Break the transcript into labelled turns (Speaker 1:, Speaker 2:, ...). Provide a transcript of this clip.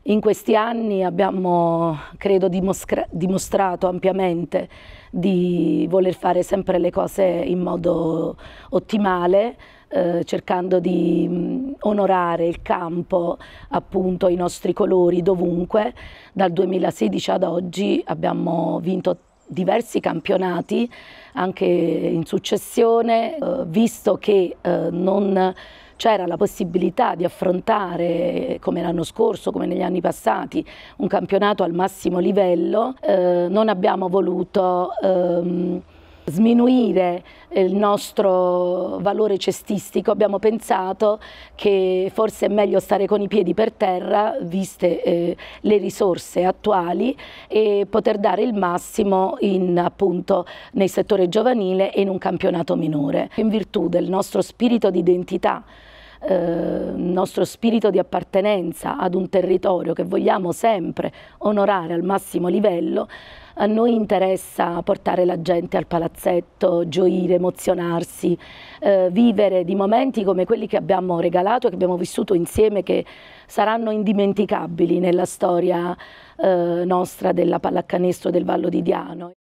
Speaker 1: In questi anni abbiamo, credo, dimostrato ampiamente di voler fare sempre le cose in modo ottimale, cercando di onorare il campo, appunto i nostri colori dovunque. Dal 2016 ad oggi abbiamo vinto diversi campionati anche in successione, visto che non c'era la possibilità di affrontare, come l'anno scorso, come negli anni passati, un campionato al massimo livello, non abbiamo voluto sminuire il nostro valore cestistico. Abbiamo pensato che forse è meglio stare con i piedi per terra, viste le risorse attuali, e poter dare il massimo appunto nel settore giovanile e in un campionato minore. In virtù del nostro spirito di identità, il nostro spirito di appartenenza ad un territorio che vogliamo sempre onorare al massimo livello, a noi interessa portare la gente al palazzetto, gioire, emozionarsi, vivere di momenti come quelli che abbiamo regalato e che abbiamo vissuto insieme, che saranno indimenticabili nella storia nostra della pallacanestro del Vallo di Diano.